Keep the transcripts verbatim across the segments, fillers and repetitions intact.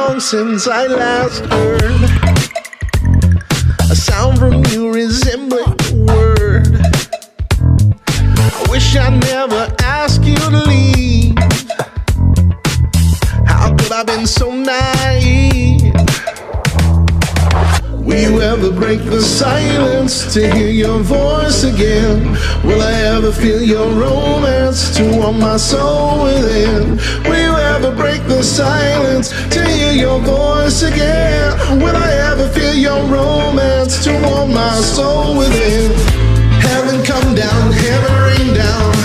long since I last heard a sound from you resembling a word. I wish I never asked you to leave. How could I have been so naive? Will you ever break the silence to hear your voice again? Will I ever feel your romance to warm my soul within? Will you ever break the silence to hear your voice again? Will I ever feel your romance to warm my soul within? Heaven come down, heaven rain down.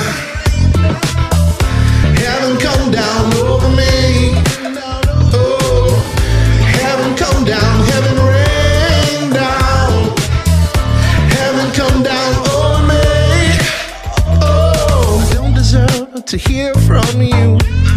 Heaven come down over me. Oh, heaven come down, heaven rain down. Heaven come down over me. Oh, I don't deserve to hear from you.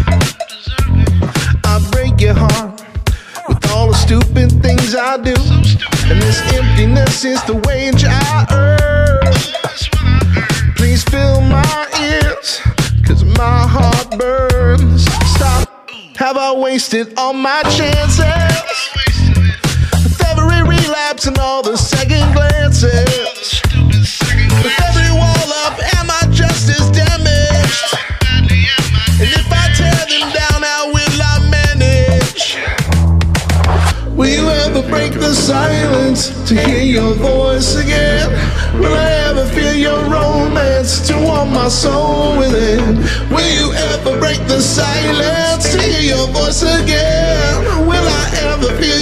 I break your heart with all the stupid things I do, and this emptiness is the wage I earn. Please fill my ears, cause my heart burns. Stop, have I wasted all my chances? With every relapse and all the second glances, with every wall up, am I just as damaged? And if I tear them down, how will I manage? Will you ever break the silence to hear your voice again? Will I ever feel your romance to warm my soul within? Will you ever break the silence to hear your voice again? Will I ever feel